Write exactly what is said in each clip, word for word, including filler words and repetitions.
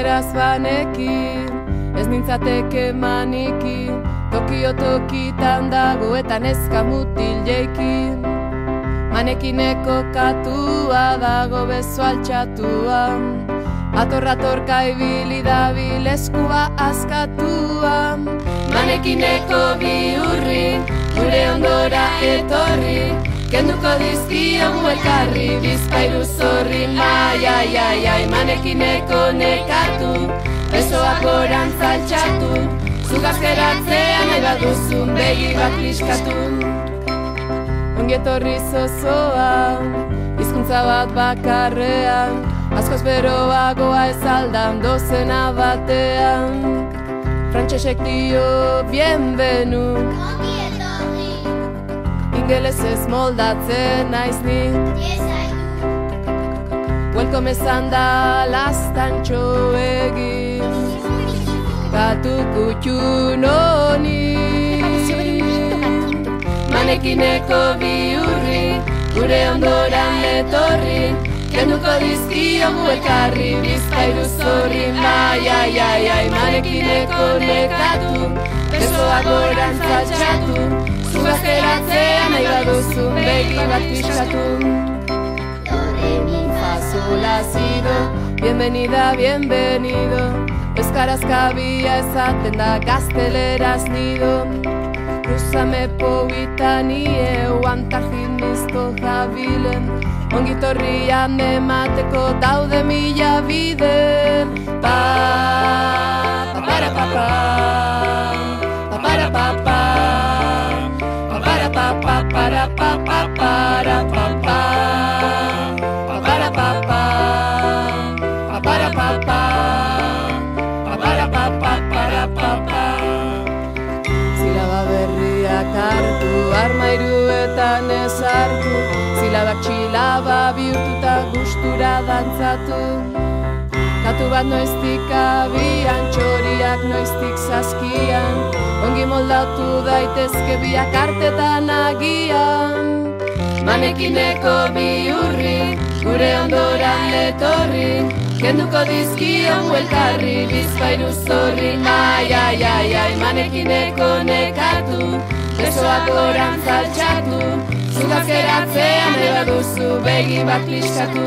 Euskaraz banekin, ez nintzateke maniki, Tokio tokitan dagoetan ezka mutil jeikin. Manekineko katua dago bezo altxatua, atorra-torka ibili dabil eskua askatua. Manekineko bihurri, gure ondora etorri, kenduko dizkiogu elkarri, bizpairu zorri. Ai, ai, ai, ai, manekineko nekatu, besoak gorantz altxatu, zugazkeratzea nahi baduzun begi bat liskatu. Ongietorri zozoa, hizkuntza bat bakarrean, askoz beroagoa ez aldan dozena batean. Frantsesek dio bienvenu, ingelesez moldatzen naiz ni. Welcome esan da lastantxo egin, gatu kutxun honi. Manekineko bihurri, gure ondoran etorri, kenduko dizkiogu elkarri, bizpairu zorri. Ai, ai, ai, ai, manekineko nekatu, besoak gorantz altxatu, zugazkeratzea nahi baduzun begi bat pixkatu. Do, re, mi, fa, sol, la, si, do, bienvenida, bienvenido, euskaraz kabia esaten da gazteleraz nido. Cruzame poguitani euan tarjinizko jabilen, ongitorrian emateko daude mila bide. Pa, pa, para, pa, pa, pa, para, pa, pa, pa, para, pa, pa, para, pa, pa, para, pa, pa, pa, para, pa, pa, pa, para, pa, pa, pa, para, pa, pa, para, pa, pa. Zilaba berriak hartu, armairuetan ezartu, zilabak txilaba bihurtuta gustura dantzatu. Katu bat noiztik abian, txoriak noiztik zazkian, ongi moldatu daitezke biak artetan agian. Manekineko bihurri, gure ondoran etorri, kenduko dizkiogu elkarri, bizpairu zorri. Ai, ai, ai, ai, manekineko nekatu, besoak gorantz altxatu, zugazkeratzea nahi baduzu begi bat liskatu.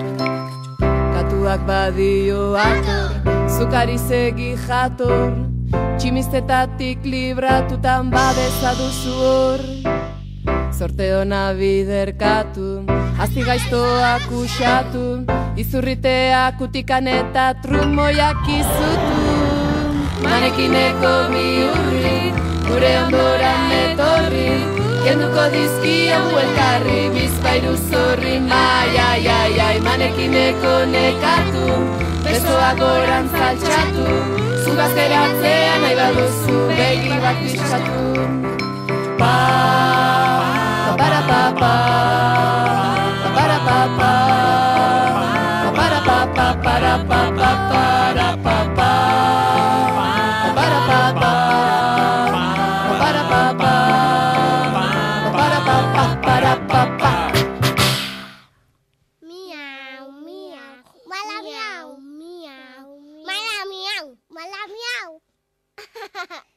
Katuak badio ator, zukari segi jator, tximiztetatik libratutan badeza duzu hor. Zorte hona biderkatu, azti gaiztoak usatu, izurriteak utikan eta trumoiak izutu. Manekineko bihurri, gure ondoran etorri, kenduko dizkiogu elkarri, bizpairu zorri. Ai, ai, ai, ai, manekineko nekatu, besoak gorantz altxatu, zugazkeratzea nahi baduzu begi bat pixkatu. Pa, pa, para, pa, pa, pa, para, pa, pa, pa, para, pa, pa, para, pa, pa, para, pa, pa, para, pa, pa, para, pa, pa, para, pa, pa, para, pa, pa. Miau, miau, mala miau, miau, mala miau, mala miau.